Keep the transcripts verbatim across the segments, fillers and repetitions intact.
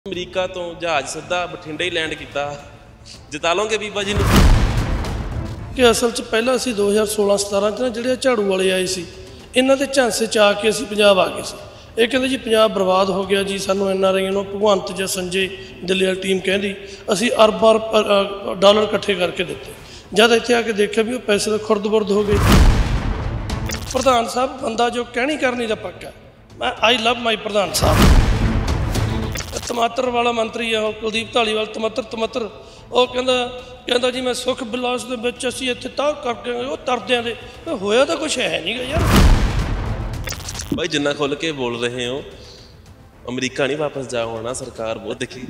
अमरीका तो जहाज सीधा बठिंडे ही लैंड किया। जिता लोगे बीबा जी कि असल च पहला असी दो हज़ार सोलह सतारह च ना ਜਿਹੜੇ ਝਾੜੂ ਵਾਲੇ ਆਏ ਸੀ ਇਹਨਾਂ ਦੇ ਝਾਂਸੇ ਚ ਆ ਕੇ ਅਸੀਂ ਪੰਜਾਬ ਆ ਗਏ ਸੀ। ਇਹ ਕਹਿੰਦੇ ਜੀ ਪੰਜਾਬ ਬਰਬਾਦ ਹੋ ਗਿਆ ਜੀ, ਸਾਨੂੰ ਐਨ ਆਰ ਆਈਆਂ ਨੂੰ ਭਗਵੰਤ ਜਾਂ ਸੰਜੇ ਦਿੱਲੀ ਵਾਲੀ ਟੀਮ ਕਹਿੰਦੀ ਅਸੀਂ ਅਰਬਾਂ ਡਾਲਰ ਇਕੱਠੇ ਕਰਕੇ ਦਿੱਤੇ। ਜਦ ਇੱਥੇ ਆ ਕੇ ਦੇਖਿਆ ਵੀ ਉਹ ਪੈਸੇ ਤਾਂ ਖੁਰਦ-ਬੁਰਦ ਹੋ ਗਏ। ਪ੍ਰਧਾਨ ਸਾਹਿਬ ਬੰਦਾ ਜੋ ਕਹਿਣੀ ਕਰਨੀ ਦਾ ਪੱਕਾ। ਮੈਂ ਆਈ ਲਵ ਮਾਈ ਪ੍ਰਧਾਨ ਸਾਹਿਬ। टमाटर वाला मंत्री है कुलदीप धालीवाल, टमाटर टमाटर वो कहता कहता जी मैं सुख बिलास के बच्चे असी इतने ताह करके वो तरद्या दे होया तो कुछ है नहीं गा यार। भाई जिन्ना खुल के बोल रहे हो अमरीका नहीं वापस जा होना, सरकार बहुत देखी।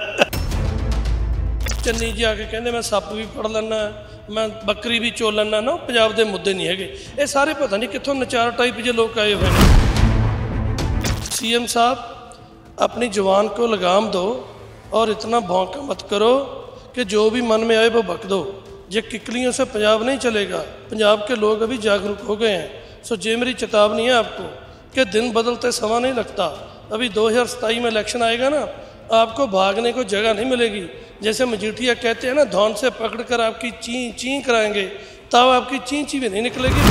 चन्नी जी आके कहते मैं सप भी फड़ लैना, मैं बकरी भी चो लैना ना, पंजाब के मुद्दे नहीं है। ये सारे पता नहीं कितों नचार टाइप जो लोग आए हुए हैं। सी एम साहब अपनी जवान को लगाम दो और इतना भौंका मत करो कि जो भी मन में आए वो बक दो। ये किकलियों से पंजाब नहीं चलेगा। पंजाब के लोग अभी जागरूक हो गए हैं। सो ये मेरी चेतावनी है आपको कि दिन बदलते समय नहीं लगता। अभी दो हज़ार सताई में इलेक्शन आएगा ना, आपको भागने को जगह नहीं मिलेगी। जैसे मजीठिया कहते हैं ना, धौन से पकड़ कर आपकी ची ची कराएंगे, तब आपकी ची ची भी नहीं निकलेगी।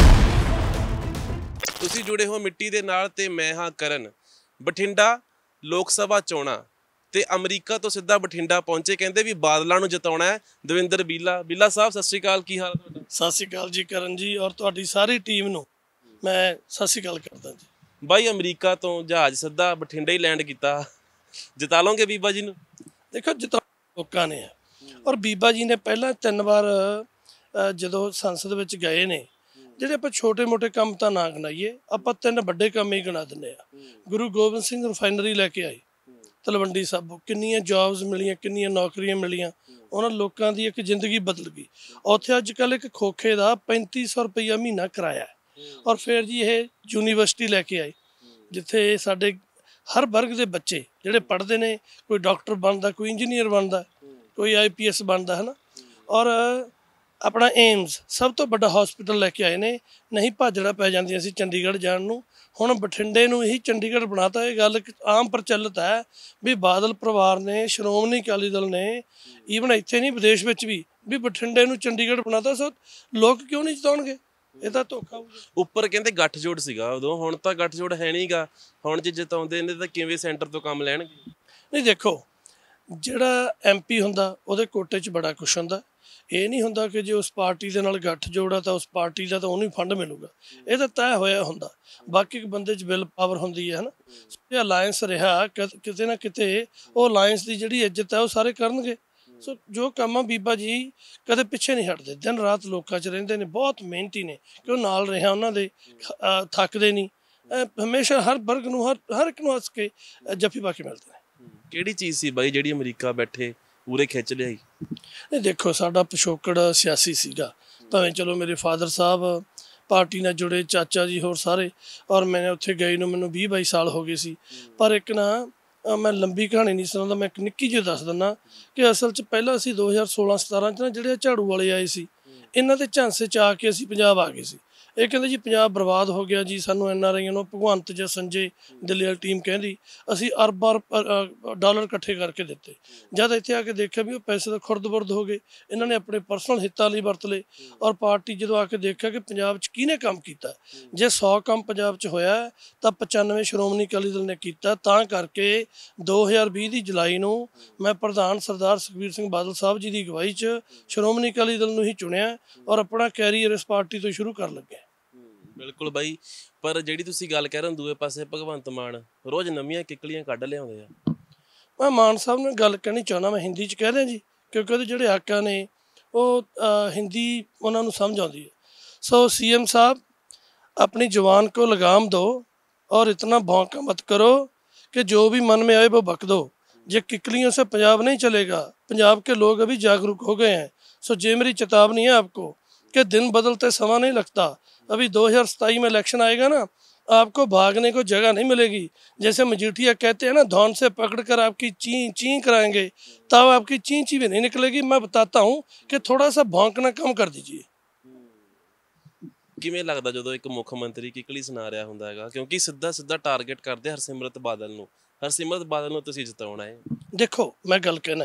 तुसी जुड़े हो मिट्टी दे नाल ते मैं हाँ करन। बठिंडा लोक सभा चोणां ते अमरीका तो सीधा बठिंडा पहुंचे, कहते भी बादलों को जिताना है। दविंदर बीला बीला साहब सत श्री अकाल, की हाल है? सत श्री अकाल जी करण जी और तुहाडी सारी टीम नूं मैं सत श्री अकाल करदा जी। भाई अमरीका तो जहाज सीधा बठिंडे ही लैंड किया, जिता लोगे बीबा जी नूं? देखो जिता लोकां ने और बीबा जी ने पहला तीन बार जदों संसद विच गए ने, ਜਿਹੜੇ ਆਪਾਂ ਛੋਟੇ ਮੋਟੇ ਕੰਮ ਤਾਂ ਨਾ ਗਿਣਾਈਏ, ਆਪਾਂ ਤਿੰਨ ਵੱਡੇ ਕੰਮ ਹੀ ਗਿਣਾ ਦਿੰਦੇ ਆ। ਗੁਰੂ ਗੋਬਿੰਦ ਸਿੰਘ ਰਿਫਾਈਨਰੀ ਲੈ ਕੇ ਆਏ ਤਲਵੰਡੀ ਸਾਬੋ, ਕਿੰਨੀਆਂ ਜੌਬਸ ਮਿਲੀਆਂ, ਕਿੰਨੀਆਂ ਨੌਕਰੀਆਂ ਮਿਲੀਆਂ, ਉਹਨਾਂ ਲੋਕਾਂ ਦੀ ਇੱਕ ਜ਼ਿੰਦਗੀ ਬਦਲ ਗਈ। ਉੱਥੇ ਅੱਜ ਕੱਲ੍ਹ ਇੱਕ ਖੋਖੇ ਦਾ ਪੈਂਤੀ ਸੌ ਰੁਪਈਆ ਮਹੀਨਾ ਕਿਰਾਇਆ ਔਰ ਫਿਰ ਜੀ ਇਹ ਯੂਨੀਵਰਸਿਟੀ ਲੈ ਕੇ ਆਏ ਜਿੱਥੇ ਸਾਡੇ ਹਰ ਵਰਗ ਦੇ ਬੱਚੇ ਜਿਹੜੇ ਪੜ੍ਹਦੇ ਨੇ, ਕੋਈ ਡਾਕਟਰ ਬਣਦਾ, ਕੋਈ ਇੰਜੀਨੀਅਰ ਬਣਦਾ, ਕੋਈ ਆਈ ਪੀ ਐਸ ਬਣਦਾ ਹੈ ਨਾ। ਔਰ अपना एम्स सब तो बड़ा हॉस्पिटल लैके आए ने, नहीं भाजड़ा पै जांदियां सी चंडीगढ़ जाण नूं, हुण बठिंडे नूं ही चंडीगढ़ बनाता। ये गल आम प्रचलित है भी बादल परिवार ने, श्रोमणी अकाली दल ने, ईवन इत्थे नहीं विदेश विच भी भी बठिंडे नूं चंडीगढ़ बनाता। सो लोग क्यों नहीं जिताउणगे? ਇਹ ਤਾਂ ਧੋਖਾ ਹੋਊਗਾ। ਉੱਪਰ ਕਹਿੰਦੇ ਗੱਠਜੋੜ ਸੀਗਾ ਉਦੋਂ, ਹੁਣ ਤਾਂ ਗੱਠਜੋੜ ਹੈ ਨਹੀਂਗਾ। ਹੁਣ ਜੇ ਜਿਤਾਉਂਦੇ ਨੇ ਤਾਂ ਕਿਵੇਂ ਸੈਂਟਰ ਤੋਂ ਕੰਮ ਲੈਣਗੇ? ਨਹੀਂ ਦੇਖੋ, ਜਿਹੜਾ ਐਮ ਪੀ ਹੁੰਦਾ ਉਹਦੇ ਕੋਟੇ 'ਚ ਬੜਾ ਕੁਛ ਹੁੰਦਾ। ਇਹ ਨਹੀਂ ਹੁੰਦਾ ਕਿ ਜੇ ਉਸ ਪਾਰਟੀ ਦੇ ਨਾਲ ਗੱਠ ਜੋੜਾ ਤਾਂ ਉਸ ਪਾਰਟੀ ਦਾ ਤਾਂ ਉਹਨੂੰ ਹੀ ਫੰਡ ਮਿਲੂਗਾ। ਇਹ ਤਾਂ ਤੈਅ ਹੋਇਆ ਹੁੰਦਾ। ਬਾਕੀ ਇੱਕ ਬੰਦੇ 'ਚ ਵਿਲ ਪਾਵਰ ਹੁੰਦੀ ਹੈ ਨਾ। ਇਹ ਅਲਾਇੰਸ ਰਿਹਾ ਕਿਤੇ ਨਾ ਕਿਤੇ, ਉਹ ਅਲਾਇੰਸ ਦੀ ਜਿਹੜੀ ਇੱਜ਼ਤ ਹੈ ਉਹ ਸਾਰੇ ਕਰਨਗੇ। ਸੋ ਜੋ ਕੰਮ ਆ ਬੀਬਾ ਜੀ ਕਦੇ ਪਿੱਛੇ ਨਹੀਂ ਹਟਦੇ, ਦਿਨ ਰਾਤ ਲੋਕਾਂ 'ਚ ਰਹਿੰਦੇ ਨੇ, ਬਹੁਤ ਮਿਹਨਤੀ ਨੇ ਕਿ ਉਹ ਨਾਲ ਰਿਹਾ ਉਹਨਾਂ ਦੇ, ਥੱਕਦੇ ਨਹੀਂ, ਹਮੇਸ਼ਾ ਹਰ ਵਰਗ ਨੂੰ, ਹਰ ਹਰ ਇੱਕ ਨੂੰ ਹੱਸ ਕੇ ਜੱਫੀ ਪਾ ਕੇ ਮਿਲਦੇ ਨੇ। ਕਿਹੜੀ ਚੀਜ਼ ਸੀ ਬਾਈ ਜਿਹੜੀ ਅਮਰੀਕਾ ਬੈਠੇ ਪੂਰੇ ਖਿੱਚ ਲਿਆਈ? ਨਹੀਂ ਦੇਖੋ, ਸਾਡਾ ਪਿਛੋਕੜ ਸਿਆਸੀ ਸੀਗਾ, ਭਾਵੇਂ ਚਲੋ ਮੇਰੇ ਫਾਦਰ ਸਾਹਿਬ ਪਾਰਟੀ ਨਾਲ ਜੁੜੇ, ਚਾਚਾ ਜੀ ਹੋਰ ਸਾਰੇ, ਔਰ ਮੈਂ ਉੱਥੇ ਗਏ ਨੂੰ ਮੈਨੂੰ ਵੀਹ ਬਾਈ ਸਾਲ ਹੋ ਗਏ ਸੀ। ਪਰ ਇੱਕ ਨਾ ਮੈਂ ਲੰਬੀ ਕਹਾਣੀ ਨਹੀਂ ਸੁਣਾਉਂਦਾ, ਮੈਂ ਇੱਕ ਨਿੱਕੀ ਜਿਹੀ ਦੱਸ ਦਿੰਦਾ ਕਿ ਅਸਲ 'ਚ ਪਹਿਲਾਂ ਅਸੀਂ ਦੋ ਹਜ਼ਾਰ ਸੋਲ੍ਹਾਂ ਸਤਾਰ੍ਹਾਂ 'ਚ ਨਾ ਜਿਹੜੇ ਝਾੜੂ ਵਾਲੇ ਆਏ ਸੀ ਇਹਨਾਂ ਦੇ ਝਾਂਸੇ 'ਚ ਆ ਕੇ ਅਸੀਂ ਪੰਜਾਬ ਆ ਗਏ ਸੀ। ਇਹ ਕਹਿੰਦੇ ਜੀ ਪੰਜਾਬ ਬਰਬਾਦ ਹੋ ਗਿਆ ਜੀ, ਸਾਨੂੰ ਐਨ ਆਰ ਆਈਆਂ ਨੂੰ ਭਗਵੰਤ ਜਾਂ ਸੰਜੇ ਦਿੱਲੀ ਵਾਲੀ ਟੀਮ ਕਹਿੰਦੀ ਅਸੀਂ ਅਰਬਾਂ ਡਾਲਰ ਇਕੱਠੇ ਕਰਕੇ ਦਿੱਤੇ। ਜਦ ਇੱਥੇ ਆ ਕੇ ਦੇਖਿਆ ਵੀ ਉਹ ਪੈਸੇ ਤਾਂ ਖੁਰਦ-ਬੁਰਦ ਹੋ ਗਏ। ਇਹਨਾਂ ਨੇ ਆਪਣੇ ਪਰਸਨਲ ਹਿੱਤਾਂ ਲਈ ਵਰਤ ਲਏ। ਔਰ ਪਾਰਟੀ ਜਦੋਂ ਆ ਕੇ ਦੇਖਿਆ ਕਿ ਪੰਜਾਬ 'ਚ ਕਿਹਨੇ ਕੰਮ ਕੀਤਾ, ਜੇ ਸੌ ਕੰਮ ਪੰਜਾਬ 'ਚ ਹੋਇਆ ਤਾਂ ਪਚਾਨਵੇਂ ਸ਼੍ਰੋਮਣੀ ਅਕਾਲੀ ਦਲ ਨੇ ਕੀਤਾ। ਤਾਂ ਕਰਕੇ ਦੋ ਹਜ਼ਾਰ ਵੀਹ ਦੀ ਜੁਲਾਈ ਨੂੰ ਮੈਂ ਪ੍ਰਧਾਨ ਸਰਦਾਰ ਸੁਖਬੀਰ ਸਿੰਘ ਬਾਦਲ ਸਾਹਿਬ ਜੀ ਦੀ ਅਗਵਾਈ 'ਚ ਸ਼੍ਰੋਮਣੀ ਅਕਾਲੀ ਦਲ ਨੂੰ ਹੀ ਚੁਣਿਆ ਔਰ ਆਪਣਾ ਕੈਰੀਅਰ ਇਸ ਪਾਰਟੀ ਤੋਂ ਸ਼ੁਰੂ ਕਰ ਲੱਗਿਆ। ਬਿਲਕੁਲ ਬਾਈ, ਪਰ ਜਿਹੜੀ ਤੁਸੀਂ ਗੱਲ ਕਹਿ ਰਹੇ ਹੋ ਦੂਏ ਪਾਸੇ ਭਗਵੰਤ ਮਾਨ ਰੋਜ਼ ਨਵੀਆਂ ਕਿੱਕਲੀਆਂ ਕੱਢ ਲਿਆਉਂਦੇ ਆ। ਮੈਂ ਮਾਨ ਸਾਹਿਬ ਨਾਲ ਗੱਲ ਕਹਿਣੀ ਚਾਹੁੰਦਾ, ਮੈਂ ਹਿੰਦੀ 'ਚ ਕਹਿ ਰਿਹਾ ਜੀ, ਕਿਉਂਕਿ ਉਹਦੇ ਜਿਹੜੇ ਆਕਾ ਨੇ ਉਹ ਹਿੰਦੀ ਉਹਨਾਂ ਨੂੰ ਸਮਝ ਆਉਂਦੀ ਹੈ। ਸੋ सी एम साहब अपनी जवान को लगाम दो और इतना भौंका मत करो कि जो भी मन में आए वो बक दो। ये किकलियों से पंजाब नहीं चलेगा। पंजाब के लोग अभी जागरूक हो गए हैं। सो ये मेरी चेतावनी है आपको कि दिन बदलते समय नहीं लगता। अभी दो हज़ार सताई में इलेक्शन आएगा ना, आपको भागने को जगह नहीं मिलेगी। जैसे मजीठिया कहते हैं ना, धौन से पकड़ कर आपकी ची ची कराएंगे, तब आपकी ची ची भी नहीं निकलेगी। मैं बताता हूँ कि थोड़ा सा भौंकना कम कर दीजिए। ਕਿਵੇਂ ਲੱਗਦਾ ਜਦੋਂ ਇੱਕ ਮੁੱਖ ਮੰਤਰੀ ਕਿਕਲੀ ਸੁਣਾ ਰਿਹਾ ਹੁੰਦਾ ਹੈਗਾ, ਕਿਉਂਕਿ ਸਿੱਧਾ ਸਿੱਧਾ ਟਾਰਗੇਟ ਕਰਦੇ ਹਰਸਿਮਰਤ ਬਾਦਲ ਨੂੰ, ਹਰਸਿਮਰਤ ਬਾਦਲ ਨੂੰ ਤੁਸੀਂ ਜਿਤਾਉਣਾ ਹੈ? ਦੇਖੋ ਮੈਂ ਗੱਲ ਕਹਿਣਾ,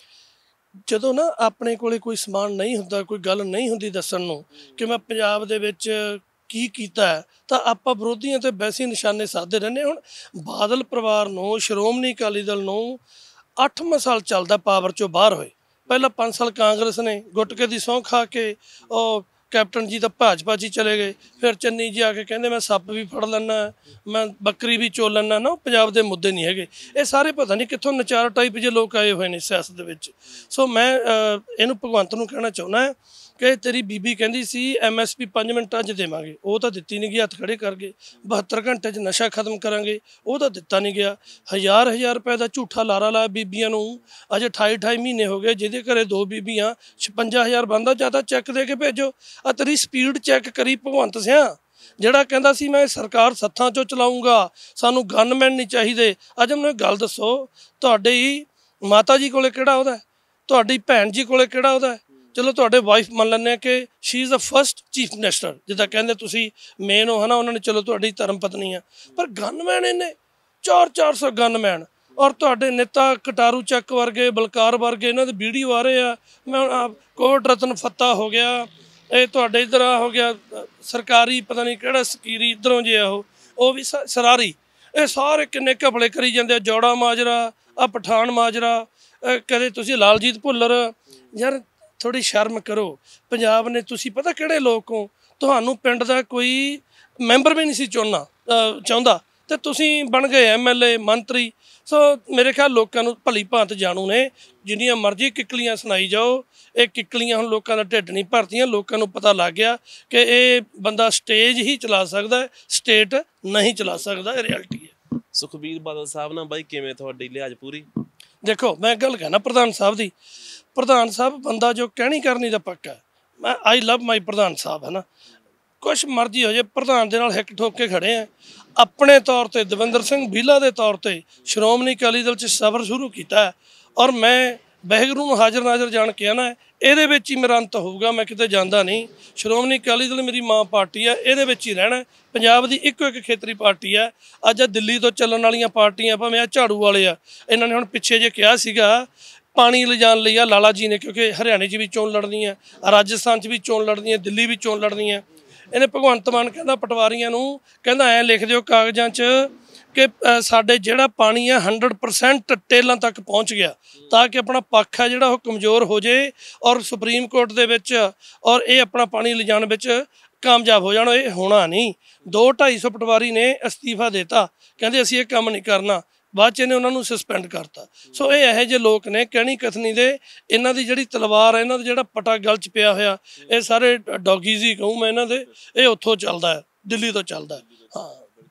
ਜਦੋਂ ਨਾ ਆਪਣੇ ਕੋਲੇ ਕੋਈ ਸਮਾਨ ਨਹੀਂ ਹੁੰਦਾ, ਕੋਈ ਗੱਲ ਨਹੀਂ ਹੁੰਦੀ ਦੱਸਣ ਨੂੰ ਕਿ ਮੈਂ ਪੰਜਾਬ ਦੇ ਵਿੱਚ ਕੀ ਕੀਤਾ ਹੈ, ਤਾਂ ਆਪਾਂ ਵਿਰੋਧੀਆਂ ਤੇ ਵੈਸੇ ਹੀ ਨਿਸ਼ਾਨੇ ਸਾਧਦੇ ਰਹਿੰਦੇ। ਹੁਣ ਬਾਦਲ ਪਰਿਵਾਰ ਨੂੰ, ਸ਼੍ਰੋਮਣੀ ਅਕਾਲੀ ਦਲ ਨੂੰ ਅੱਠਵਾਂ ਸਾਲ ਚੱਲਦਾ ਪਾਵਰ ਚੋਂ ਬਾਹਰ ਹੋਏ। ਪਹਿਲਾਂ ਪੰਜ ਸਾਲ ਕਾਂਗਰਸ ਨੇ ਗੁੱਟਕੇ ਦੀ ਸਹੁੰ ਖਾ ਕੇ ਉਹ ਕੈਪਟਨ ਜੀ ਤਾਂ ਭਾਜਪਾ 'ਚ ਹੀ ਚਲੇ ਗਏ। ਫਿਰ ਚੰਨੀ ਜੀ ਆ ਕੇ ਕਹਿੰਦੇ ਮੈਂ ਸੱਪ ਵੀ ਫੜ ਲੈਣਾ, ਮੈਂ ਬੱਕਰੀ ਵੀ ਚੋਲ ਲੈਣਾ ਨਾ। ਉਹ ਪੰਜਾਬ ਦੇ ਮੁੱਦੇ ਨਹੀਂ ਹੈਗੇ। ਇਹ ਸਾਰੇ ਪਤਾ ਨਹੀਂ ਕਿੱਥੋਂ ਨਚਾਰ ਟਾਈਪ ਜੇ ਲੋਕ ਆਏ ਹੋਏ ਨੇ ਸਿਆਸਤ ਦੇ ਵਿੱਚ। ਸੋ ਮੈਂ ਇਹਨੂੰ ਭਗਵੰਤ ਨੂੰ ਕਹਿਣਾ ਚਾਹੁੰਦਾ ਕਿ ਤੇਰੀ ਬੀਬੀ ਕਹਿੰਦੀ ਸੀ ਐਮ ਐਸ ਪੀ ਪੰਜ ਮਿੰਟਾਂ 'ਚ ਦੇਵਾਂਗੇ, ਉਹ ਤਾਂ ਦਿੱਤੀ ਨਹੀਂ ਗਈ, ਹੱਥ ਖੜੇ ਕਰ ਗਏ। ਬਹੱਤਰ ਘੰਟੇ 'ਚ ਨਸ਼ਾ ਖਤਮ ਕਰਾਂਗੇ, ਉਹ ਤਾਂ ਦਿੱਤਾ ਨਹੀਂ ਗਿਆ। ਹਜ਼ਾਰ ਹਜ਼ਾਰ ਰੁਪਏ ਦਾ ਝੂਠਾ ਲਾਰਾ ਲਾਇਆ ਬੀਬੀਆਂ ਨੂੰ। ਅਜੇ ਅਠਾਈ ਅਠਾਈ ਮਹੀਨੇ ਹੋ ਗਏ, ਜਿਹਦੇ ਘਰੇ ਦੋ ਬੀਬੀਆਂ, ਛਪੰਜਾ ਹਜ਼ਾਰ ਬਣਦਾ, ਜ਼ਿਆਦਾ ਚੈੱਕ ਦੇ ਕੇ ਭੇਜੋ। ਆ ਤੇਰੀ ਸਪੀਡ ਚੈੱਕ ਕਰੀ ਭਗਵੰਤ ਸਿਆ, ਜਿਹੜਾ ਕਹਿੰਦਾ ਸੀ ਮੈਂ ਸਰਕਾਰ ਸੱਥਾਂ 'ਚੋਂ ਚਲਾਊਂਗਾ, ਸਾਨੂੰ ਗਨਮੈਨ ਨਹੀਂ ਚਾਹੀਦੇ। ਅੱਜ ਮੈਨੂੰ ਗੱਲ ਦੱਸੋ, ਤੁਹਾਡੀ ਮਾਤਾ ਜੀ ਕੋਲੇ ਕਿਹੜਾ ਉਹਦਾ, ਤੁਹਾਡੀ ਭੈਣ ਜੀ ਕੋਲੇ ਕਿਹੜਾ ਉਹਦਾ? ਚਲੋ ਤੁਹਾਡੇ ਵਾਈਫ ਮੰਨ ਲੈਂਦੇ ਕਿ she is the first chief minister, ਜਿੱਦਾਂ ਕਹਿੰਦੇ ਤੁਸੀਂ ਮੇਨ ਹੋ ਹੈ ਨਾ, ਉਹਨਾਂ ਨੇ ਚਲੋ ਤੁਹਾਡੀ ਧਰਮ ਪਤਨੀ ਆ, ਪਰ ਗਨਮੈਨ ਇਹਨੇ ਚਾਰ ਚਾਰ ਸੌ ਗਨਮੈਨ। ਔਰ ਤੁਹਾਡੇ ਨੇਤਾ ਕਟਾਰੂ ਚੱਕ ਵਰਗੇ, ਬਲਕਾਰ ਵਰਗੇ, ਇਹਨਾਂ ਦੇ ਵੀਡੀਓ ਆ ਰਹੇ ਆ। ਮੈਂ ਹੁਣ ਕੋਟ ਰਤਨ ਫੱਤਾ ਹੋ ਗਿਆ, ਇਹ ਤੁਹਾਡੇ ਇੱਧਰ ਆ ਹੋ ਗਿਆ ਸਰਕਾਰੀ ਪਤਾ ਨਹੀਂ ਕਿਹੜਾ ਸਕੀਰੀ ਇੱਧਰੋਂ ਜੇ ਆ, ਉਹ ਉਹ ਵੀ ਸਰਾਰੀ। ਇਹ ਸਾਰੇ ਕਿੰਨੇ ਘਪਲੇ ਕਰੀ ਜਾਂਦੇ ਆ। ਜੋੜਾ ਮਾਜਰਾ, ਆ ਪਠਾਨ ਮਾਜਰਾ, ਕਦੇ ਤੁਸੀਂ ਲਾਲਜੀਤ ਭੁੱਲਰ। ਯਾਰ ਥੋੜ੍ਹੀ ਸ਼ਰਮ ਕਰੋ। ਪੰਜਾਬ ਨੇ ਤੁਸੀਂ ਪਤਾ ਕਿਹੜੇ ਲੋਕ ਹੋ, ਤੁਹਾਨੂੰ ਪਿੰਡ ਦਾ ਕੋਈ ਮੈਂਬਰ ਵੀ ਨਹੀਂ ਸੀ ਚੁਣਨਾ ਚਾਹੁੰਦਾ, ਅਤੇ ਤੁਸੀਂ ਬਣ ਗਏ ਐਮ ਐਲ ਏ, ਮੰਤਰੀ। ਸੋ ਮੇਰੇ ਖਿਆਲ ਲੋਕਾਂ ਨੂੰ ਭਲੀ ਭਾਂਤ ਜਾਣੂ ਨੇ। ਜਿੰਨੀਆਂ ਮਰਜ਼ੀ ਕਿੱਕਲੀਆਂ ਸੁਣਾਈ ਜਾਓ, ਇਹ ਕਿੱਕਲੀਆਂ ਹੁਣ ਲੋਕਾਂ ਦਾ ਢਿੱਡ ਨਹੀਂ ਭਰਦੀਆਂ। ਲੋਕਾਂ ਨੂੰ ਪਤਾ ਲੱਗ ਗਿਆ ਕਿ ਇਹ ਬੰਦਾ ਸਟੇਜ ਹੀ ਚਲਾ ਸਕਦਾ, ਸਟੇਟ ਨਹੀਂ ਚਲਾ ਸਕਦਾ। ਇਹ ਰਿਐਲਿਟੀ ਹੈ। ਸੁਖਬੀਰ ਬਾਦਲ ਸਾਹਿਬ ਨਾਲ ਬਾਈ ਕਿਵੇਂ ਤੁਹਾਡੀ ਲਿਹਾਜ਼ ਪੂਰੀ? ਦੇਖੋ ਮੈਂ ਗੱਲ ਕਹਿਣਾ ਪ੍ਰਧਾਨ ਸਾਹਿਬ ਦੀ, ਪ੍ਰਧਾਨ ਸਾਹਿਬ ਬੰਦਾ ਜੋ ਕਹਿਣੀ ਕਰਨੀ ਦਾ ਪੱਕਾ। ਮੈਂ ਆਈ ਲਵ ਮਾਈ ਪ੍ਰਧਾਨ ਸਾਹਿਬ, ਹੈ ਨਾ। ਕੁਛ ਮਰਜ਼ੀ ਹੋ ਜਾਏ, ਪ੍ਰਧਾਨ ਦੇ ਨਾਲ ਹਿੱਕ ਠੋਕ ਕੇ ਖੜੇ ਆ। ਆਪਣੇ ਤੌਰ 'ਤੇ ਦਵਿੰਦਰ ਸਿੰਘ ਬੀਲਾ ਦੇ ਤੌਰ 'ਤੇ ਸ਼੍ਰੋਮਣੀ ਅਕਾਲੀ ਦਲ 'ਚ ਸਫ਼ਰ ਸ਼ੁਰੂ ਕੀਤਾ, ਔਰ ਮੈਂ ਵਾਹਿਗੁਰੂ ਨੂੰ ਹਾਜ਼ਰ ਨਾਜ਼ਰ ਜਾਣ ਕੇ ਆਉਣਾ, ਇਹਦੇ ਵਿੱਚ ਹੀ ਮੇਰਾ ਅੰਤ ਹੋਊਗਾ। ਮੈਂ ਕਿਤੇ ਜਾਂਦਾ ਨਹੀਂ। ਸ਼੍ਰੋਮਣੀ ਅਕਾਲੀ ਦਲ ਮੇਰੀ ਮਾਂ ਪਾਰਟੀ ਆ, ਇਹਦੇ ਵਿੱਚ ਹੀ ਰਹਿਣਾ। ਪੰਜਾਬ ਦੀ ਇੱਕੋ ਇੱਕ ਖੇਤਰੀ ਪਾਰਟੀ ਆ। ਅੱਜ ਆ ਦਿੱਲੀ ਤੋਂ ਚੱਲਣ ਵਾਲੀਆਂ ਪਾਰਟੀਆਂ, ਭਾਵੇਂ ਆ ਝਾੜੂ ਵਾਲੇ ਆ, ਇਹਨਾਂ ਨੇ ਹੁਣ ਪਿੱਛੇ ਜੇ ਕਿਹਾ ਸੀਗਾ ਪਾਣੀ ਲਿਜਾਣ ਲਈ ਆ ਲਾਲਾ ਜੀ ਨੇ, ਕਿਉਂਕਿ ਹਰਿਆਣੇ 'ਚ ਵੀ ਚੋਣ ਲੜਨੀ ਹੈ, ਰਾਜਸਥਾਨ 'ਚ ਵੀ ਚੋਣ ਲੜਨੀ ਹੈ, ਦਿੱਲੀ ਵੀ ਚੋਣ ਲੜਨੀ ਹੈ। ਇਹਨੇ ਭਗਵੰਤ ਮਾਨ ਕਹਿੰਦਾ ਪਟਵਾਰੀਆਂ ਨੂੰ, ਕਹਿੰਦਾ ਐਂ ਲਿਖ ਦਿਓ ਕਾਗਜ਼ਾਂ 'ਚ ਕਿ ਸਾਡੇ ਜਿਹੜਾ ਪਾਣੀ ਆ ਹੰਡਰਡ ਪਰਸੈਂਟ ਟੇਲਾਂ ਤੱਕ ਪਹੁੰਚ ਗਿਆ, ਤਾਂ ਕਿ ਆਪਣਾ ਪੱਖ ਹੈ ਜਿਹੜਾ ਉਹ ਕਮਜ਼ੋਰ ਹੋ ਜਾਏ, ਔਰ ਸੁਪਰੀਮ ਕੋਰਟ ਦੇ ਵਿੱਚ ਔਰ ਇਹ ਆਪਣਾ ਪਾਣੀ ਲਿਜਾਣ ਵਿੱਚ ਕਾਮਯਾਬ ਹੋ ਜਾਣ। ਇਹ ਹੋਣਾ ਨਹੀਂ। ਦੋ ਢਾਈ ਸੌ ਪਟਵਾਰੀ ਨੇ ਅਸਤੀਫਾ ਦਿੱਤਾ, ਕਹਿੰਦੇ ਅਸੀਂ ਇਹ ਕੰਮ ਨਹੀਂ ਕਰਨਾ। ਬਾਅਦ 'ਚ ਇਹਨੇ ਉਹਨਾਂ ਨੂੰ ਸਸਪੈਂਡ ਕਰਤਾ। ਸੋ ਇਹ ਇਹੋ ਜਿਹੇ ਲੋਕ ਨੇ ਕਹਿਣੀ ਕਥਨੀ ਦੇ। ਇਹਨਾਂ ਦੀ ਜਿਹੜੀ ਤਲਵਾਰ ਹੈ, ਇਹਨਾਂ ਦਾ ਜਿਹੜਾ ਪਟਾ ਗਲ 'ਚ ਪਿਆ ਹੋਇਆ, ਇਹ ਸਾਰੇ ਡੌਗੀਜ਼ ਹੀ ਕਹੂੰ ਮੈਂ ਇਹਨਾਂ ਦੇ। ਇਹ ਉੱਥੋਂ ਚੱਲਦਾ ਹੈ, ਦਿੱਲੀ ਤੋਂ ਚੱਲਦਾ। ਹਾਂ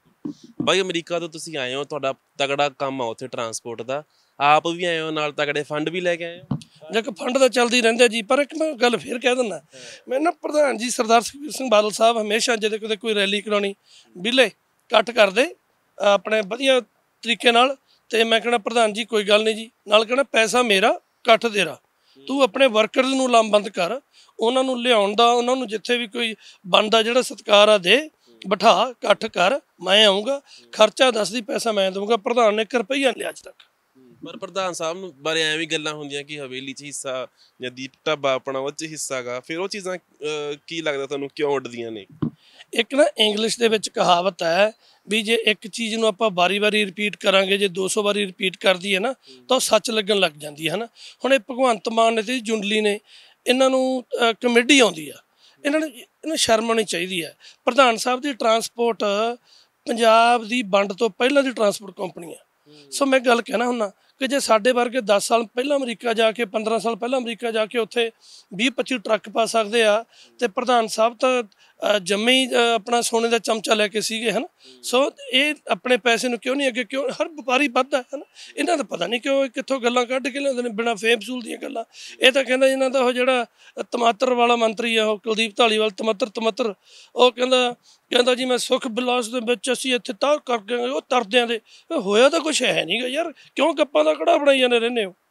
ਬਾਈ ਅਮਰੀਕਾ ਤੋਂ ਤੁਸੀਂ ਆਏ ਹੋ, ਤੁਹਾਡਾ ਤਗੜਾ ਕੰਮ ਆ ਉੱਥੇ ਟਰਾਂਸਪੋਰਟ ਦਾ, ਆਪ ਵੀ ਆਏ ਹੋ, ਨਾਲ ਤਗੜੇ ਫੰਡ ਵੀ ਲੈ ਕੇ ਆਏ ਹੋ। ਜੇ ਫੰਡ ਤਾਂ ਚੱਲਦੀ ਰਹਿੰਦੇ ਜੀ, ਪਰ ਇੱਕ ਮੈਂ ਗੱਲ ਫਿਰ ਕਹਿ ਦਿੰਦਾ, ਮੈਂ ਨਾ ਪ੍ਰਧਾਨ ਜੀ ਸਰਦਾਰ ਸੁਖਬੀਰ ਸਿੰਘ ਬਾਦਲ ਸਾਹਿਬ ਹਮੇਸ਼ਾ ਜਦੋਂ ਕਿਤੇ ਕੋਈ ਰੈਲੀ ਕਰਾਉਣੀ, ਬਿੱਲੇ ਕੱਟ ਕਰਦੇ ਆਪਣੇ ਵਧੀਆ ਤਰੀਕੇ ਨਾਲ। ਅਤੇ ਮੈਂ ਕਹਿਣਾ ਪ੍ਰਧਾਨ ਜੀ ਕੋਈ ਗੱਲ ਨਹੀਂ ਜੀ, ਨਾਲ ਕਹਿਣਾ ਪੈਸਾ ਮੇਰਾ ਕੱਠ ਤੇਰਾ, ਤੂੰ ਆਪਣੇ ਵਰਕਰਸ ਨੂੰ ਲਾਮਬੰਦ ਕਰ, ਉਹਨਾਂ ਨੂੰ ਲਿਆਉਣ ਦਾ, ਉਹਨਾਂ ਨੂੰ ਜਿੱਥੇ ਵੀ ਕੋਈ ਬਣਦਾ ਜਿਹੜਾ ਸਤਿਕਾਰ ਆ ਦੇ, ਬਿਠਾ, ਇਕੱਠ ਕਰ, ਮੈਂ ਆਊਂਗਾ, ਖਰਚਾ ਦੱਸਦੀ, ਪੈਸਾ ਮੈਂ ਦਊਂਗਾ। ਪ੍ਰਧਾਨ ਨੇ ਇੱਕ ਰੁਪਈਆ ਨਹੀਂ ਲਿਆ ਅੱਜ ਤੱਕ। ਪਰ ਪ੍ਰਧਾਨ ਸਾਹਿਬ ਨੂੰ ਬਾਰੇ ਐਵੇਂ ਗੱਲਾਂ ਹੁੰਦੀਆਂ ਕਿ ਹਵੇਲੀ 'ਚ ਹਿੱਸਾ ਜਾਂ ਦੀਪ ਢਾਬਾ ਆਪਣਾ ਉਹ 'ਚ ਹਿੱਸਾ ਗਾ, ਫਿਰ ਉਹ ਚੀਜ਼ਾਂ ਕੀ ਲੱਗਦਾ ਤੁਹਾਨੂੰ ਕਿਉਂ ਉੱਡਦੀਆਂ ਨੇ? ਇੱਕ ਨਾ ਇੰਗਲਿਸ਼ ਦੇ ਵਿੱਚ ਕਹਾਵਤ ਹੈ ਵੀ ਜੇ ਇੱਕ ਚੀਜ਼ ਨੂੰ ਆਪਾਂ ਵਾਰੀ ਵਾਰੀ ਰਿਪੀਟ ਕਰਾਂਗੇ, ਜੇ ਦੋ ਸੌ ਵਾਰੀ ਰਿਪੀਟ ਕਰਦੀ ਹੈ ਨਾ, ਤਾਂ ਉਹ ਸੱਚ ਲੱਗਣ ਲੱਗ ਜਾਂਦੀ ਹੈ ਨਾ। ਹੁਣ ਇਹ ਭਗਵੰਤ ਮਾਨ ਨੇ ਤੇ ਜੁੰਡਲੀ ਨੇ, ਇਹਨਾਂ ਨੂੰ ਕਮੇਡੀ ਆਉਂਦੀ ਆ, ਇਹਨਾਂ ਨੂੰ ਇਹਨੂੰ ਸ਼ਰਮ ਆਉਣੀ ਚਾਹੀਦੀ ਹੈ। ਪ੍ਰਧਾਨ ਸਾਹਿਬ ਦੀ ਟਰਾਂਸਪੋਰਟ ਪੰਜਾਬ ਦੀ ਵੰਡ ਤੋਂ ਪਹਿਲਾਂ ਦੀ ਟਰਾਂਸਪੋਰਟ ਕੰਪਨੀ ਆ। ਸੋ ਮੈਂ ਗੱਲ ਕਹਿਣਾ ਹੁੰਦਾ ਕਿ ਜੇ ਸਾਡੇ ਵਰਗੇ ਦਸ ਸਾਲ ਪਹਿਲਾਂ ਅਮਰੀਕਾ ਜਾ ਕੇ, ਪੰਦਰਾਂ ਸਾਲ ਪਹਿਲਾਂ ਅਮਰੀਕਾ ਜਾ ਕੇ ਉੱਥੇ ਵੀਹ ਪੱਚੀ ਟਰੱਕ ਪਾ ਸਕਦੇ ਆ, ਅਤੇ ਪ੍ਰਧਾਨ ਸਾਹਿਬ ਤਾਂ ਜੰਮੇ ਹੀ ਆਪਣਾ ਸੋਨੇ ਦਾ ਚਮਚਾ ਲੈ ਕੇ ਸੀਗੇ, ਹੈ ਨਾ। ਸੋ ਇਹ ਆਪਣੇ ਪੈਸੇ ਨੂੰ ਕਿਉਂ ਨਹੀਂ ਅੱਗੇ, ਕਿਉਂ ਹਰ ਵਪਾਰੀ ਵੱਧਦਾ ਹੈ ਨਾ। ਇਹਨਾਂ ਦਾ ਪਤਾ ਨਹੀਂ ਕਿਉਂ ਕਿੱਥੋਂ ਗੱਲਾਂ ਕੱਢ ਕੇ ਲਿਆਉਂਦੇ ਨੇ ਬਿਨਾਂ ਫੇਮ ਫਜ਼ੂਲ ਦੀਆਂ ਗੱਲਾਂ। ਇਹ ਤਾਂ ਕਹਿੰਦਾ ਇਹਨਾਂ ਦਾ ਉਹ ਜਿਹੜਾ ਟਮਾਟਰ ਵਾਲਾ ਮੰਤਰੀ ਆ, ਉਹ ਕੁਲਦੀਪ ਧਾਲੀਵਾਲ, ਟਮਾਟਰ ਟਮਾਟਰ ਉਹ ਕਹਿੰਦਾ ਕਹਿੰਦਾ ਜੀ ਮੈਂ ਸੁੱਖ ਬਿਲਾਸ ਦੇ ਵਿੱਚ ਅਸੀਂ ਇੱਥੇ ਤਾਂ ਕਰਕੇ ਉਹ ਤਰਦਿਆਂ ਦੇ, ਹੋਇਆ ਤਾਂ ਕੁਛ ਹੈ ਨਹੀਂ ਗਾ ਯਾਰ, ਕਿਉਂ ਗੱਪਾਂ ਦਾ ਕੜਾ ਬਣਾਈ ਜਾਂਦੇ ਰਹਿੰਦੇ ਹੋ?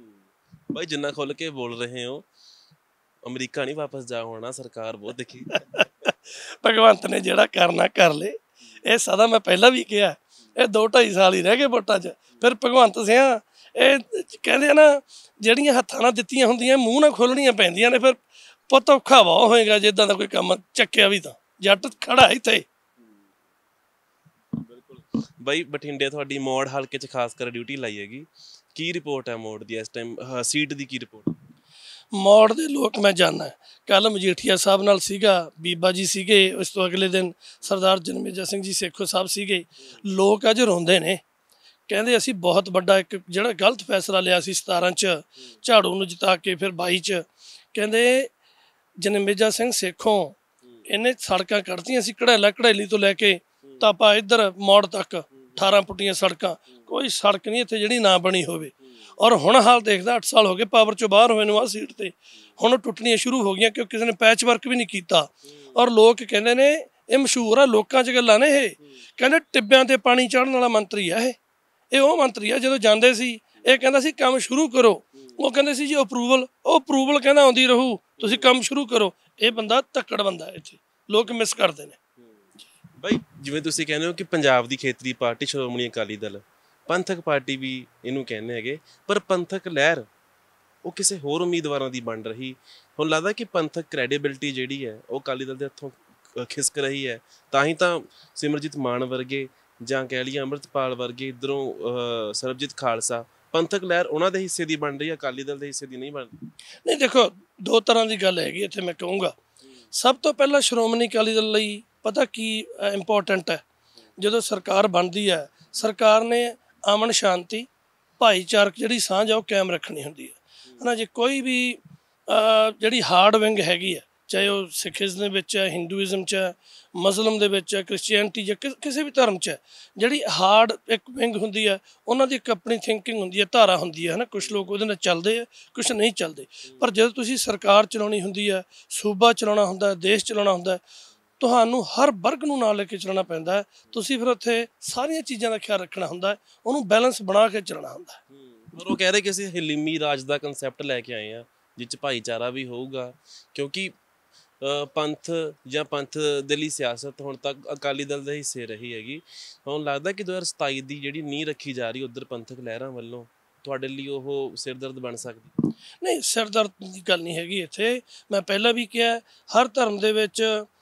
ਬਾਈ ਜਿੰਨਾ ਖੁੱਲ੍ਹ ਕੇ ਬੋਲ ਰਹੇ ਹੋ, ਅਮਰੀਕਾ ਨਹੀਂ ਵਾਪਸ ਜਾ ਹੋਣਾ, ਸਰਕਾਰ ਬਹੁਤ ਦੇਖੀ। ਭਗਵੰਤ ਨੇ ਜਿਹੜਾ ਕਰਨਾ ਕਰ ਲੇ। ਇਹ ਸਦਾ ਮੈਂ ਪਹਿਲਾਂ ਵੀ ਕਿਹਾ, ਇਹ ਦੋ ਢਾਈ ਸਾਲ ਹੀ ਰਹਿ ਗਏ ਵੋਟਾਂ 'ਚ। ਫਿਰ ਭਗਵੰਤ ਸਿੰਘ ਇਹ ਕਹਿੰਦੇ ਆ ਨਾ, ਜਿਹੜੀਆਂ ਹੱਥਾਂ ਨਾਲ ਦਿੱਤੀਆਂ ਹੁੰਦੀਆਂ ਮੂੰਹ ਨਾਲ ਖੋਲਣੀਆਂ ਪੈਂਦੀਆਂ ਨੇ। ਫਿਰ ਪੁੱਤ ਔਖਾ ਬਹੁਤ ਹੋਏਗਾ ਜੇ ਇੱਦਾਂ ਦਾ ਕੋਈ ਕੰਮ ਚੱਕਿਆ ਵੀ ਤਾਂ। ਜੱਟ ਖੜਾ ਇੱਥੇ। ਬਿਲਕੁਲ ਬਾਈ, ਬਠਿੰਡੇ ਤੁਹਾਡੀ ਮੋੜ ਹਲਕੇ 'ਚ ਖਾਸ ਕਰ ਡਿਊਟੀ ਲਾਈ ਹੈਗੀ, ਕੀ ਰਿਪੋਰਟ ਹੈ ਮੋੜ ਦੀ ਇਸ ਟਾਈਮ, ਸੀਟ ਦੀ ਕੀ ਰਿਪੋਰਟ? ਮੌੜ ਦੇ ਲੋਕ ਮੈਂ ਜਾਣਦਾ, ਕੱਲ੍ਹ ਮਜੀਠੀਆ ਸਾਹਿਬ ਨਾਲ ਸੀਗਾ, ਬੀਬਾ ਜੀ ਸੀਗੇ, ਉਸ ਤੋਂ ਅਗਲੇ ਦਿਨ ਸਰਦਾਰ ਜਨਮੇਜਰ ਸਿੰਘ ਜੀ ਸੇਖੋ ਸਾਹਿਬ ਸੀਗੇ। ਲੋਕ ਅੱਜ ਰੋਂਦੇ ਨੇ, ਕਹਿੰਦੇ ਅਸੀਂ ਬਹੁਤ ਵੱਡਾ ਇੱਕ ਜਿਹੜਾ ਗਲਤ ਫੈਸਲਾ ਲਿਆ ਸੀ ਸਤਾਰਾਂ 'ਚ ਝਾੜੂ ਨੂੰ ਜਿਤਾ ਕੇ, ਫਿਰ ਬਾਈ 'ਚ ਕਹਿੰਦੇ ਜਨਮੇਜਰ ਸਿੰਘ ਸੇਖੋਂ ਇਹਨੇ ਸੜਕਾਂ ਕੱਢਤੀਆਂ ਸੀ, ਕੜੈਲਾ ਕੜੈਲੀ ਤੋਂ ਲੈ ਕੇ ਤਾਂ ਆਪਾਂ ਇੱਧਰ ਮੌੜ ਤੱਕ ਅਠਾਰਾਂ ਫੁੱਟੀਆਂ ਸੜਕਾਂ, ਕੋਈ ਸੜਕ ਨਹੀਂ ਇੱਥੇ ਜਿਹੜੀ ਨਾ ਬਣੀ ਹੋਵੇ। ਔਰ ਹੁਣ ਹਾਲ ਦੇਖਦਾ ਅੱਠ ਸਾਲ ਹੋ ਗਏ ਪਾਵਰ 'ਚੋਂ ਬਾਹਰ ਹੋਏ ਨੂੰ ਆਹ ਸੀਟ 'ਤੇ, ਹੁਣ ਟੁੱਟਣੀਆਂ ਸ਼ੁਰੂ ਹੋ ਗਈਆਂ ਕਿਉਂਕਿ ਕਿਸੇ ਨੇ ਪੈਚ ਵਰਕ ਵੀ ਨਹੀਂ ਕੀਤਾ। ਔਰ ਲੋਕ ਕਹਿੰਦੇ ਨੇ, ਇਹ ਮਸ਼ਹੂਰ ਆ ਲੋਕਾਂ 'ਚ ਗੱਲਾਂ ਨੇ, ਇਹ ਕਹਿੰਦੇ ਟਿੱਬਿਆਂ 'ਤੇ ਪਾਣੀ ਚੜ੍ਹਨ ਵਾਲਾ ਮੰਤਰੀ ਆ ਇਹ ਇਹ ਉਹ ਮੰਤਰੀ ਆ ਜਦੋਂ ਜਾਂਦੇ ਸੀ ਇਹ ਕਹਿੰਦਾ ਸੀ ਕੰਮ ਸ਼ੁਰੂ ਕਰੋ, ਉਹ ਕਹਿੰਦੇ ਸੀ ਜੀ ਅਪਰੂਵਲ, ਉਹ ਅਪਰੂਵਲ ਕਹਿੰਦਾ ਆਉਂਦੀ ਰਹੂ, ਤੁਸੀਂ ਕੰਮ ਸ਼ੁਰੂ ਕਰੋ। ਇਹ ਬੰਦਾ ਧੱਕੜ ਬੰਦਾ, ਇੱਥੇ ਲੋਕ ਮਿਸ ਕਰਦੇ ਨੇ। ਬਾਈ ਜਿਵੇਂ ਤੁਸੀਂ ਕਹਿੰਦੇ ਹੋ ਕਿ ਪੰਜਾਬ ਦੀ ਖੇਤਰੀ ਪਾਰਟੀ ਸ਼੍ਰੋਮਣੀ ਅਕਾਲੀ ਦਲ, ਪੰਥਕ ਪਾਰਟੀ ਵੀ ਇਹਨੂੰ ਕਹਿੰਦੇ ਹੈਗੇ, ਪਰ ਪੰਥਕ ਲਹਿਰ ਉਹ ਕਿਸੇ ਹੋਰ ਉਮੀਦਵਾਰਾਂ ਦੀ ਬਣ ਰਹੀ। ਹੁਣ ਲੱਗਦਾ ਕਿ ਪੰਥਕ ਕ੍ਰੈਡੀਬਿਲਿਟੀ ਜਿਹੜੀ ਹੈ ਉਹ ਅਕਾਲੀ ਦਲ ਦੇ ਹੱਥੋਂ ਖਿਸਕ ਰਹੀ ਹੈ, ਤਾਂ ਹੀ ਤਾਂ ਸਿਮਰਜੀਤ ਮਾਨ ਵਰਗੇ ਜਾਂ ਕਹਿ ਲਈਏ ਅੰਮ੍ਰਿਤਪਾਲ ਵਰਗੇ, ਇੱਧਰੋਂ ਸਰਬਜੀਤ ਖਾਲਸਾ, ਪੰਥਕ ਲਹਿਰ ਉਹਨਾਂ ਦੇ ਹਿੱਸੇ ਦੀ ਬਣ ਰਹੀ ਹੈ, ਅਕਾਲੀ ਦਲ ਦੇ ਹਿੱਸੇ ਦੀ ਨਹੀਂ ਬਣ ਰਹੀ। ਨਹੀਂ ਦੇਖੋ, ਦੋ ਤਰ੍ਹਾਂ ਦੀ ਗੱਲ ਹੈਗੀ ਇੱਥੇ। ਮੈਂ ਕਹੂੰਗਾ ਸਭ ਤੋਂ ਪਹਿਲਾਂ ਸ਼੍ਰੋਮਣੀ ਅਕਾਲੀ ਦਲ ਲਈ ਪਤਾ ਕੀ ਇੰਪੋਰਟੈਂਟ ਹੈ, ਜਦੋਂ ਸਰਕਾਰ ਬਣਦੀ ਹੈ ਸਰਕਾਰ ਨੇ ਅਮਨ ਸ਼ਾਂਤੀ ਭਾਈਚਾਰਕ ਜਿਹੜੀ ਸਾਂਝ ਆ ਉਹ ਕਾਇਮ ਰੱਖਣੀ ਹੁੰਦੀ ਹੈ ਹੈ ਨਾ। ਜੇ ਕੋਈ ਵੀ ਜਿਹੜੀ ਹਾਰਡ ਵਿੰਗ ਹੈਗੀ ਹੈ, ਚਾਹੇ ਉਹ ਸਿੱਖੀਜ਼ਮ ਦੇ ਵਿੱਚ ਹੈ, ਹਿੰਦੂਇਜ਼ਮ 'ਚ ਹੈ, ਮੁਸਲਿਮ ਦੇ ਵਿੱਚ ਹੈ, ਕ੍ਰਿਸਚੀਅਨਟੀ ਜਾਂ ਕਿਸੇ ਵੀ ਧਰਮ 'ਚ ਹੈ, ਜਿਹੜੀ ਹਾਰਡ ਇੱਕ ਵਿੰਗ ਹੁੰਦੀ ਹੈ ਉਹਨਾਂ ਦੀ ਇੱਕ ਆਪਣੀ ਥਿੰਕਿੰਗ ਹੁੰਦੀ ਹੈ, ਧਾਰਾ ਹੁੰਦੀ ਹੈ ਹੈ ਨਾ। ਕੁਛ ਲੋਕ ਉਹਦੇ ਨਾਲ ਚੱਲਦੇ ਆ, ਕੁਛ ਨਹੀਂ ਚੱਲਦੇ। ਪਰ ਜਦੋਂ ਤੁਸੀਂ ਸਰਕਾਰ ਚਲਾਉਣੀ ਹੁੰਦੀ ਹੈ, ਸੂਬਾ ਚਲਾਉਣਾ ਹੁੰਦਾ, ਦੇਸ਼ ਚਲਾਉਣਾ ਹੁੰਦਾ, ਤੁਹਾਨੂੰ ਹਰ ਵਰਗ ਨੂੰ ਨਾਲ ਲੈ ਕੇ ਚੱਲਣਾ ਪੈਂਦਾ ਹੈ। ਤੁਸੀਂ ਫਿਰ ਉੱਥੇ ਸਾਰੀਆਂ ਚੀਜ਼ਾਂ ਦਾ ਖਿਆਲ ਰੱਖਣਾ ਹੁੰਦਾ ਹੈ, ਉਹਨੂੰ ਬੈਲੈਂਸ ਬਣਾ ਕੇ ਚੱਲਣਾ ਹੁੰਦਾ ਹੈ। ਪਰ ਉਹ ਕਹਿ ਰਹੇ ਕਿ ਅਸੀਂ ਹਲੀਮੀ ਰਾਜ ਦਾ ਕਨਸੈਪਟ ਲੈ ਕੇ ਆਏ ਹਾਂ, ਜਿਸ 'ਚ ਭਾਈਚਾਰਾ ਵੀ ਹੋਊਗਾ, ਕਿਉਂਕਿ ਪੰਥ ਜਾਂ ਪੰਥ ਦੇ ਲਈ ਸਿਆਸਤ ਹੁਣ ਤੱਕ ਅਕਾਲੀ ਦਲ ਦੇ ਹਿੱਸੇ ਰਹੀ ਹੈਗੀ। ਹੁਣ ਲੱਗਦਾ ਕਿ ਦੋ ਹਜ਼ਾਰ ਸਤਾਈ ਦੀ ਜਿਹੜੀ ਨੀਂਹ ਰੱਖੀ ਜਾ ਰਹੀ ਉੱਧਰ ਪੰਥਕ ਲਹਿਰਾਂ ਵੱਲੋਂ, ਤੁਹਾਡੇ ਲਈ ਉਹ ਸਿਰਦਰਦ ਬਣ ਸਕਦੀ? ਨਹੀਂ, ਸਿਰਦਰਦ ਦੀ ਗੱਲ ਨਹੀਂ ਹੈਗੀ ਇੱਥੇ। ਮੈਂ ਪਹਿਲਾਂ ਵੀ ਕਿਹਾ, ਹਰ ਧਰਮ ਦੇ ਵਿੱਚ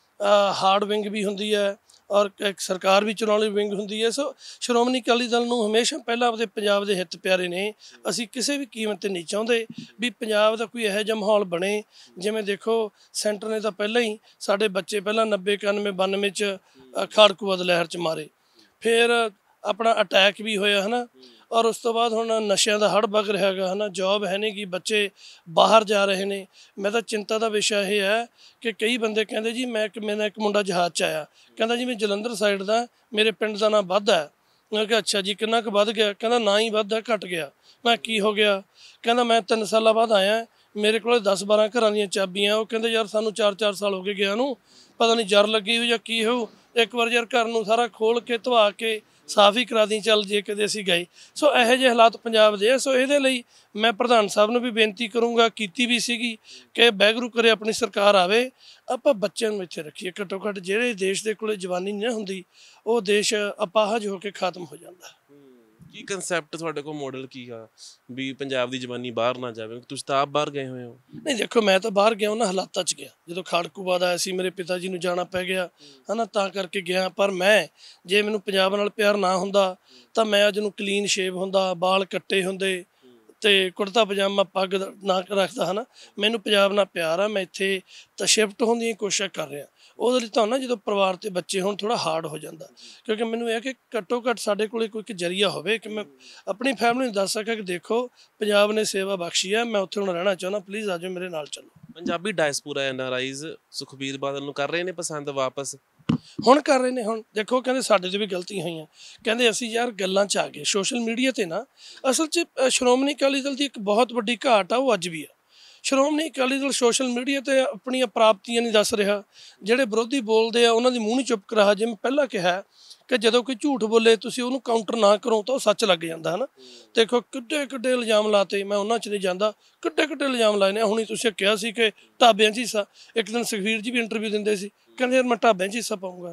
ਹਾਰਡ ਵਿੰਗ ਵੀ ਹੁੰਦੀ ਹੈ ਔਰ ਇੱਕ ਸਰਕਾਰ ਵੀ ਚਲਾਉਣ ਵਾਲੀ ਵਿੰਗ ਹੁੰਦੀ ਹੈ। ਸੋ ਸ਼੍ਰੋਮਣੀ ਅਕਾਲੀ ਦਲ ਨੂੰ ਹਮੇਸ਼ਾ ਪਹਿਲਾਂ ਆਪਦੇ ਪੰਜਾਬ ਦੇ ਹਿੱਤ ਪਿਆਰੇ ਨੇ। ਅਸੀਂ ਕਿਸੇ ਵੀ ਕੀਮਤ 'ਤੇ ਨਹੀਂ ਚਾਹੁੰਦੇ ਵੀ ਪੰਜਾਬ ਦਾ ਕੋਈ ਇਹੋ ਜਿਹਾ ਮਾਹੌਲ ਬਣੇ ਜਿਵੇਂ ਦੇਖੋ ਸੈਂਟਰ ਨੇ ਤਾਂ ਪਹਿਲਾਂ ਹੀ ਸਾਡੇ ਬੱਚੇ ਪਹਿਲਾਂ ਨੱਬੇ ਇਕਾਨਵੇਂ ਬਾਨਵੇਂ 'ਚ ਖਾੜਕੂਵਾਦ ਲਹਿਰ 'ਚ ਮਾਰੇ, ਫਿਰ ਆਪਣਾ ਅਟੈਕ ਵੀ ਹੋਇਆ ਹੈ ਨਾ। ਔਰ ਉਸ ਤੋਂ ਬਾਅਦ ਹੁਣ ਨਸ਼ਿਆਂ ਦਾ ਹੜ੍ਹ ਵਗ ਰਿਹਾ ਹੈਗਾ ਹੈ ਨਾ, ਜੋਬ ਹੈ ਨਹੀਂ ਗੀ, ਬੱਚੇ ਬਾਹਰ ਜਾ ਰਹੇ ਨੇ। ਮੈਂ ਤਾਂ ਚਿੰਤਾ ਦਾ ਵਿਸ਼ਾ ਇਹ ਹੈ ਕਿ ਕਈ ਬੰਦੇ ਕਹਿੰਦੇ ਜੀ ਮੈਂ ਇੱਕ ਮੇਰਾ ਇੱਕ ਮੁੰਡਾ ਜਹਾਜ਼ 'ਚ ਆਇਆ, ਕਹਿੰਦਾ ਜੀ ਮੈਂ ਜਲੰਧਰ ਸਾਈਡ ਦਾ, ਮੇਰੇ ਪਿੰਡ ਦਾ ਨਾਂ ਵਾਧਾ ਹੈ। ਮੈਂ ਕਿਹਾ ਅੱਛਾ ਜੀ, ਕਿੰਨਾ ਕੁ ਵੱਧ ਗਿਆ? ਕਹਿੰਦਾ ਨਾ ਹੀ ਵੱਧਦਾ, ਘਟ ਗਿਆ। ਮੈਂ ਕੀ ਹੋ ਗਿਆ? ਕਹਿੰਦਾ ਮੈਂ ਤਿੰਨ ਸਾਲਾਂ ਬਾਅਦ ਆਇਆ, ਮੇਰੇ ਕੋਲ ਦਸ ਬਾਰਾਂ ਘਰਾਂ ਦੀਆਂ ਚਾਬੀਆਂ। ਉਹ ਕਹਿੰਦੇ ਯਾਰ ਸਾਨੂੰ ਚਾਰ ਚਾਰ ਸਾਲ ਹੋ ਗਏ ਗਿਆ ਨੂੰ, ਪਤਾ ਨਹੀਂ ਜਰ ਲੱਗੀ ਹੋਈ ਜਾਂ ਕੀ ਹੋਊ, ਇੱਕ ਵਾਰ ਯਾਰ ਘਰ ਨੂੰ ਸਾਰਾ ਖੋਲ੍ਹ ਕੇ ਧਵਾ ਕੇ ਸਾਫ਼ ਹੀ ਕਰਾ ਦੀ, ਚੱਲ ਜੇ ਕਦੇ ਅਸੀਂ ਗਏ। ਸੋ ਇਹੋ ਜਿਹੇ ਹਾਲਾਤ ਪੰਜਾਬ ਦੇ ਆ। ਸੋ ਇਹਦੇ ਲਈ ਮੈਂ ਪ੍ਰਧਾਨ ਸਾਹਿਬ ਨੂੰ ਵੀ ਬੇਨਤੀ ਕਰੂੰਗਾ, ਕੀਤੀ ਵੀ ਸੀਗੀ, ਕਿ ਵਾਹਿਗੁਰੂ ਕਰੇ ਆਪਣੀ ਸਰਕਾਰ ਆਵੇ, ਆਪਾਂ ਬੱਚਿਆਂ ਨੂੰ ਇੱਥੇ ਰੱਖੀਏ। ਘੱਟੋ ਘੱਟ ਜਿਹੜੇ ਦੇਸ਼ ਦੇ ਕੋਲ ਜਵਾਨੀ ਨਹੀਂ ਹੁੰਦੀ ਉਹ ਦੇਸ਼ ਅਪਾਹਜ ਹੋ ਕੇ ਖਤਮ ਹੋ ਜਾਂਦਾ। ਕੀ ਕਨਸੈਪਟ ਤੁਹਾਡੇ ਕੋਲ, ਮਾਡਲ ਕੀ ਆ ਵੀ ਪੰਜਾਬ ਦੀ ਜਵਾਨੀ ਬਾਹਰ ਨਾ ਜਾਵੇ? ਤੁਸੀਂ ਤਾਂ ਆਪ ਬਾਹਰ ਗਏ ਹੋਏ ਹੋ। ਨਹੀਂ ਦੇਖੋ, ਮੈਂ ਤਾਂ ਬਾਹਰ ਗਿਆ ਉਹਨਾਂ ਹਾਲਾਤਾਂ 'ਚ ਗਿਆ ਜਦੋਂ ਖਾੜਕੂਵਾਦ ਆਇਆ ਸੀ, ਮੇਰੇ ਪਿਤਾ ਜੀ ਨੂੰ ਜਾਣਾ ਪੈ ਗਿਆ ਹੈ ਨਾ, ਤਾਂ ਕਰਕੇ ਗਿਆ। ਪਰ ਮੈਂ ਜੇ ਮੈਨੂੰ ਪੰਜਾਬ ਨਾਲ ਪਿਆਰ ਨਾ ਹੁੰਦਾ ਤਾਂ ਮੈਂ ਅੱਜ ਨੂੰ ਕਲੀਨ ਸ਼ੇਵ ਹੁੰਦਾ, ਬਾਲ ਕੱਟੇ ਹੁੰਦੇ ਅਤੇ ਕੁੜਤਾ ਪਜਾਮਾ ਪੱਗ ਨਾ ਰੱਖਦਾ ਹੈ ਨਾ। ਮੈਨੂੰ ਪੰਜਾਬ ਨਾਲ ਪਿਆਰ ਆ, ਮੈਂ ਇੱਥੇ ਤਾਂ ਸ਼ਿਫਟ ਹੋਣ ਦੀਆਂ ਕੋਸ਼ਿਸ਼ਾਂ ਕਰ ਰਿਹਾ। ਉਹਦੇ ਲਈ ਤਾਂ ਨਾ ਜਦੋਂ ਪਰਿਵਾਰ 'ਤੇ ਬੱਚੇ ਹੋਣ ਥੋੜ੍ਹਾ ਹਾਰਡ ਹੋ ਜਾਂਦਾ, ਕਿਉਂਕਿ ਮੈਨੂੰ ਇਹ ਕਿ ਘੱਟੋ ਘੱਟ ਸਾਡੇ ਕੋਲ ਕੋਈ ਇੱਕ ਜ਼ਰੀਆ ਹੋਵੇ ਕਿ ਮੈਂ ਆਪਣੀ ਫੈਮਿਲੀ ਨੂੰ ਦੱਸ ਸਕਾਂ ਕਿ ਦੇਖੋ ਪੰਜਾਬ ਨੇ ਸੇਵਾ ਬਖਸ਼ੀ ਹੈ, ਮੈਂ ਉੱਥੇ ਹੁਣ ਰਹਿਣਾ ਚਾਹੁੰਦਾ, ਪਲੀਜ਼ ਆ ਜਾਓ ਮੇਰੇ ਨਾਲ ਚੱਲੋ। Punjabi diaspora N R Is Sukhbir Badal ਨੂੰ ਕਰ ਰਹੇ ਨੇ ਪਸੰਦ ਵਾਪਸ? ਹੁਣ ਕਰ ਰਹੇ ਨੇ। ਹੁਣ ਦੇਖੋ ਕਹਿੰਦੇ ਸਾਡੇ 'ਤੇ ਵੀ ਗਲਤੀਆਂ ਹੋਈਆਂ, ਕਹਿੰਦੇ ਅਸੀਂ ਯਾਰ ਗੱਲਾਂ 'ਚ ਆ ਗਏ ਸੋਸ਼ਲ ਮੀਡੀਆ 'ਤੇ ਨਾ। ਅਸਲ 'ਚ ਸ਼੍ਰੋਮਣੀ ਅਕਾਲੀ ਦਲ ਦੀ ਇੱਕ ਬਹੁਤ ਵੱਡੀ ਘਾਟ ਆ, ਉਹ ਅੱਜ ਵੀ ਆ। ਸ਼੍ਰੋਮਣੀ ਅਕਾਲੀ ਦਲ ਸੋਸ਼ਲ ਮੀਡੀਆ 'ਤੇ ਆਪਣੀਆਂ ਪ੍ਰਾਪਤੀਆਂ ਨਹੀਂ ਦੱਸ ਰਿਹਾ, ਜਿਹੜੇ ਵਿਰੋਧੀ ਬੋਲਦੇ ਆ ਉਹਨਾਂ ਦੀ ਮੂੰਹ ਨਹੀਂ ਚੁੱਪ ਕਰਾ। ਜਿਵੇਂ ਪਹਿਲਾਂ ਕਿਹਾ ਕਿ ਜਦੋਂ ਕੋਈ ਝੂਠ ਬੋਲੇ ਤੁਸੀਂ ਉਹਨੂੰ ਕਾਊਂਟਰ ਨਾ ਕਰੋ ਤਾਂ ਉਹ ਸੱਚ ਲੱਗ ਜਾਂਦਾ ਹੈ ਨਾ। ਦੇਖੋ ਕਿੱਡੇ ਕਿੱਡੇ ਇਲਜ਼ਾਮ ਲਾਤੇ, ਮੈਂ ਉਹਨਾਂ 'ਚ ਨਹੀਂ ਜਾਂਦਾ, ਕਿੱਡੇ ਕਿੱਡੇ ਇਲਜ਼ਾਮ ਲਾਏ ਨੇ। ਹੁਣੀ ਤੁਸੀਂ ਕਿਹਾ ਸੀ ਕਿ ਢਾਬਿਆਂ 'ਚ ਹਿੱਸਾ, ਇੱਕ ਦਿਨ ਸੁਖਬੀਰ ਜੀ ਵੀ ਇੰਟਰਵਿਊ ਦਿੰਦੇ ਸੀ, ਕਹਿੰਦੇ ਯਾਰ ਮੈਂ ਢਾਬਿਆਂ 'ਚ ਹਿੱਸਾ ਪਾਊਂਗਾ ਨਾ।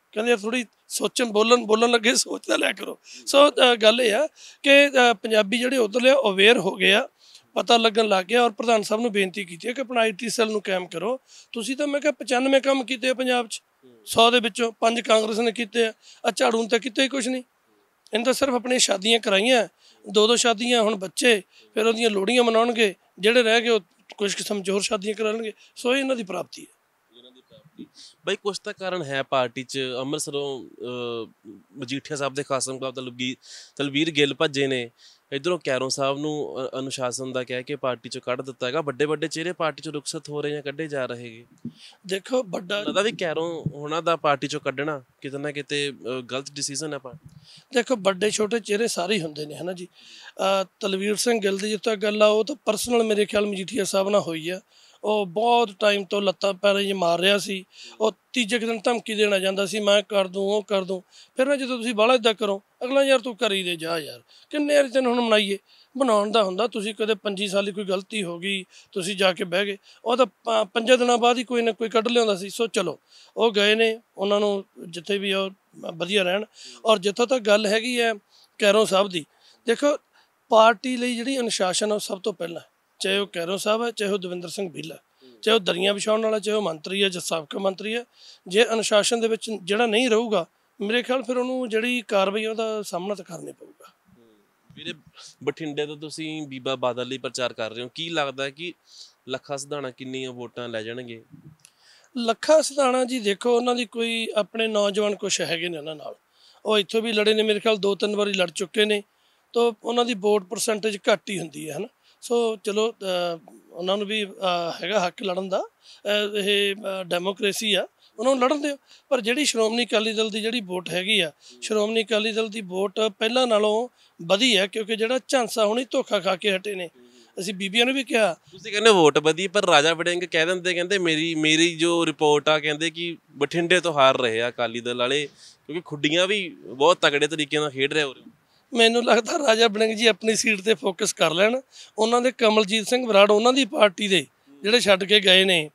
ਕਹਿੰਦੇ ਯਾਰ ਥੋੜੀ ਸੋਚਣ ਬੋਲਣ ਬੋਲਣ ਲੱਗੇ ਸੋਚ ਤਾਂ ਲਿਆ ਕਰੋ। ਸੋ ਅ, ਗੱਲ ਇਹ ਆ ਕਿ ਅ, ਪੰਜਾਬੀ ਜਿਹੜੇ ਉੱਧਰਲੇ ਅਵੇਅਰ ਹੋ ਗਏ ਆ, ਪਤਾ ਲੱਗਣ ਲੱਗ ਗਿਆ। ਔਰ ਪ੍ਰਧਾਨ ਸਾਹਿਬ ਨੂੰ ਬੇਨਤੀ ਕੀਤੀ ਹੈ ਕਿ ਆਪਣਾ ਆਈ ਟੀ ਸੈੱਲ ਨੂੰ ਕਾਇਮ ਕਰੋ। ਤੁਸੀਂ ਤਾਂ ਮੈਂ ਕਿਹਾ ਪਚਾਨਵੇਂ ਕੰਮ ਕੀਤੇ ਆ ਪੰਜਾਬ 'ਚ, ਸੌ ਦੇ ਵਿੱਚੋਂ ਪੰਜ ਕਾਂਗਰਸ ਨੇ ਕੀਤੇ ਆ, ਆ ਝਾੜੂ ਨੇ ਤਾਂ ਕੀਤਾ ਹੀ ਕੁਛ ਨਹੀਂ। ਇਹਨੇ ਤਾਂ ਸਿਰਫ ਆਪਣੀਆਂ ਸ਼ਾਦੀਆਂ ਕਰਾਈਆਂ, ਦੋ ਦੋ ਸ਼ਾਦੀਆਂ, ਹੁਣ ਬੱਚੇ ਫਿਰ ਉਹਦੀਆਂ ਲੋਹੜੀਆਂ ਮਨਾਉਣਗੇ, ਜਿਹੜੇ ਰਹਿ ਗਏ ਉਹ ਕੁਝ ਕਿਸਮ 'ਚ ਹੋਰ ਸ਼ਾਦੀਆਂ ਕਰਾ ਲੈਣਗੇ। ਸੋ ਇਹ ਇਹਨਾਂ ਦੀ ਪ੍ਰਾਪਤੀ ਹੈ। ਬਈ ਕੁਛ ਤਾਂ ਕਾਰਨ ਹੈ ਪਾਰਟੀ 'ਚ। ਅੰਮ੍ਰਿਤਸਰੋਂ ਅਹ, ਮਜੀਠੀਆ ਸਾਹਿਬ ਦੇ ਖਾਸਮ ਸਾਹਿਬ ਤਲਵੀ ਤਲਵੀਰ ਗਿੱਲ ਭੱਜੇ ਨੇ, ਇੱਧਰੋਂ ਕੈਰੋਂ ਸਾਹਿਬ ਨੂੰ ਅ- ਅਨੁਸ਼ਾਸਨ ਦਾ ਕਹਿ ਕੇ ਪਾਰਟੀ 'ਚੋਂ ਕੱਢ ਦਿੱਤਾ ਹੈਗਾ। ਵੱਡੇ ਵੱਡੇ ਚਿਹਰੇ ਪਾਰਟੀ 'ਚੋਂ ਰੁਖਸਤ ਹੋ ਰਹੇ ਜਾਂ ਕੱਢੇ ਜਾ ਰਹੇ ਹੈਗੇ। ਦੇਖੋ ਵੱਡਾ ਲੱਗਦਾ ਵੀ ਕੈਰੋਂ ਉਹਨਾਂ ਦਾ ਪਾਰਟੀ 'ਚੋਂ ਕੱਢਣਾ ਕਿਤੇ ਨਾ ਕਿਤੇ ਅ, ਗਲਤ ਡਿਸੀਜਨ ਹੈ ਪਾਰਟੀ। ਦੇਖੋ ਵੱਡੇ ਛੋਟੇ ਚਿਹਰੇ ਸਾਰੇ ਹੀ ਹੁੰਦੇ ਨੇ, ਹੈ ਨਾ ਜੀ। ਅਹ ਤਲਵੀਰ ਸਿੰਘ ਗਿੱਲ ਦੀ ਜਿੱਥੇ ਗੱਲ ਆ, ਉਹ ਤਾਂ ਪਰਸਨਲ ਮੇਰੇ ਖਿਆਲ ਮਜੀਠੀਆ ਸਾਹਿਬ ਨਾਲ ਹੋਈ ਆ। ਉਹ ਬਹੁਤ ਟਾਈਮ ਤੋਂ ਲੱਤਾਂ ਪੈਰਾਂ 'ਚ ਮਾਰ ਰਿਹਾ ਸੀ। ਉਹ ਤੀਜੇ ਕੁ ਦਿਨ ਧਮਕੀ ਦੇਣਾ ਜਾਂਦਾ ਸੀ, ਮੈਂ ਕਰ ਦੂੰ ਉਹ ਕਰ ਦੂੰ। ਫਿਰ ਨਾ ਜਦੋਂ ਤੁਸੀਂ ਬਾਹਲਾ ਇੱਦਾਂ ਕਰੋ, ਅਗਲਾ ਯਾਰ ਤੂੰ ਕਰੀ ਦੇ ਜਾ ਯਾਰ, ਕਿੰਨੇ ਵਾਰੀ ਤੈਨੂੰ ਹੁਣ ਮਨਾਈਏ। ਬਣਾਉਣ ਦਾ ਹੁੰਦਾ, ਤੁਸੀਂ ਕਦੇ ਪੰਜੀ ਸਾਲੀ ਕੋਈ ਗਲਤੀ ਹੋ ਗਈ, ਤੁਸੀਂ ਜਾ ਕੇ ਬਹਿ ਗਏ, ਉਹ ਤਾਂ ਪ- ਪੰਜਾਂ ਦਿਨਾਂ ਬਾਅਦ ਹੀ ਕੋਈ ਨਾ ਕੋਈ ਕੱਢ ਲਿਆਉਂਦਾ ਸੀ। ਸੋ ਚਲੋ ਉਹ ਗਏ ਨੇ, ਉਹਨਾਂ ਨੂੰ ਜਿੱਥੇ ਵੀ ਉਹ ਵਧੀਆ ਰਹਿਣ। ਔਰ ਜਿੱਥੋਂ ਤੱਕ ਗੱਲ ਹੈਗੀ ਹੈ ਕੈਰੋਂ ਸਾਹਿਬ ਦੀ, ਦੇਖੋ ਪਾਰਟੀ ਲਈ ਜਿਹੜੀ ਅਨੁਸ਼ਾਸਨ ਆ ਉਹ ਸਭ ਤੋਂ ਪਹਿਲਾਂ, ਚਾਹੇ ਉਹ ਕੈਰੋਂ ਸਾਹਿਬ ਹੈ, ਚਾਹੇ ਉਹ ਦਵਿੰਦਰ ਸਿੰਘ ਭੀਲਾ, ਚਾਹੇ ਉਹ ਦਰੀਆਂ ਵਿਛਾਉਣ ਵਾਲਾ, ਚਾਹੇ ਉਹ ਮੰਤਰੀ ਹੈ ਜਾਂ ਸਾਬਕਾ ਮੰਤਰੀ ਹੈ। ਜੇ ਅਨੁਸ਼ਾਸਨ ਦੇ ਵਿੱਚ ਜਿਹੜਾ ਨਹੀਂ ਰਹੂਗਾ, ਮੇਰੇ ਖਿਆਲ ਫਿਰ ਉਹਨੂੰ ਜਿਹੜੀ ਕਾਰਵਾਈ ਉਹਦਾ ਸਾਹਮਣਾ ਤਾਂ ਕਰਨਾ ਪਊਗਾ। ਵੀਰੇ ਬਠਿੰਡੇ ਤੋਂ ਤੁਸੀਂ ਬੀਬਾ ਬਾਦਲ ਲਈ ਪ੍ਰਚਾਰ ਕਰ ਰਹੇ ਹੋ, ਕੀ ਲੱਗਦਾ ਕਿ ਲੱਖਾ ਸਿਧਾਣਾ ਕਿੰਨੀਆਂ ਵੋਟਾਂ ਲੈ ਜਾਣਗੇ? ਲੱਖਾ ਸਿਧਾਣਾ ਜੀ, ਦੇਖੋ ਉਹਨਾਂ ਦੀ ਕੋਈ ਆਪਣੇ ਨੌਜਵਾਨ ਕੁਛ ਹੈਗੇ ਨੇ ਉਹਨਾਂ ਨਾਲ, ਉਹ ਇੱਥੋਂ ਵੀ ਲੜੇ ਨੇ, ਮੇਰੇ ਖਿਆਲ ਦੋ ਤਿੰਨ ਵਾਰੀ ਲੜ ਚੁੱਕੇ ਨੇ। ਤਾਂ ਉਹਨਾਂ ਦੀ ਵੋਟ ਪਰਸੈਂਟੇਜ ਘੱਟ ਹੀ ਹੁੰਦੀ ਹੈ, ਹੈ ਨਾ। ਸੋ ਚਲੋ ਅ, ਉਹਨਾਂ ਨੂੰ ਵੀ ਅ, ਹੈਗਾ ਹੱਕ ਲੜਨ ਦਾ, ਅ, ਇਹ ਡੈਮੋਕ੍ਰੇਸੀ ਆ, ਉਹਨਾਂ ਨੂੰ ਲੜਨ ਦਿਓ। ਪਰ ਜਿਹੜੀ ਸ਼੍ਰੋਮਣੀ ਅਕਾਲੀ ਦਲ ਦੀ ਜਿਹੜੀ ਵੋਟ ਹੈਗੀ ਆ, ਸ਼੍ਰੋਮਣੀ ਅਕਾਲੀ ਦਲ ਦੀ ਵੋਟ ਪਹਿਲਾਂ ਨਾਲੋਂ ਵਧੀ ਹੈ, ਕਿਉਂਕਿ ਜਿਹੜਾ ਝਾਂਸਾ ਹੁਣੀ ਧੋਖਾ ਖਾ ਕੇ ਹਟੇ ਨੇ। ਅਸੀਂ ਬੀਬੀਆਂ ਨੂੰ ਵੀ ਕਿਹਾ, ਤੁਸੀਂ ਕਹਿੰਦੇ ਵੋਟ ਵਧੀ, ਪਰ ਰਾਜਾ ਵੜਿੰਗ ਕਹਿ ਦਿੰਦੇ, ਕਹਿੰਦੇ ਮੇਰੀ ਮੇਰੀ ਜੋ ਰਿਪੋਰਟ ਆ, ਕਹਿੰਦੇ ਕਿ ਬਠਿੰਡੇ ਤੋਂ ਹਾਰ ਰਹੇ ਆ ਅਕਾਲੀ ਦਲ ਵਾਲੇ, ਕਿਉਂਕਿ ਖੁੱਡੀਆਂ ਵੀ ਬਹੁਤ ਤਗੜੇ ਤਰੀਕੇ ਨਾਲ ਖੇਡ ਰਹੇ ਹੋ। ਮੈਨੂੰ ਲੱਗਦਾ ਰਾਜਾ ਵੜਿੰਗ ਜੀ ਆਪਣੀ ਸੀਟ ਤੇ ਫੋਕਸ ਕਰ ਲੈਣ। ਉਹਨਾਂ ਦੇ ਕਮਲਜੀਤ ਸਿੰਘ ਬਰਾੜ, ਉਹਨਾਂ ਦੀ ਪਾਰਟੀ ਦੇ ਜਿਹੜੇ ਛੱਡ ਕੇ ਗਏ ਨੇ,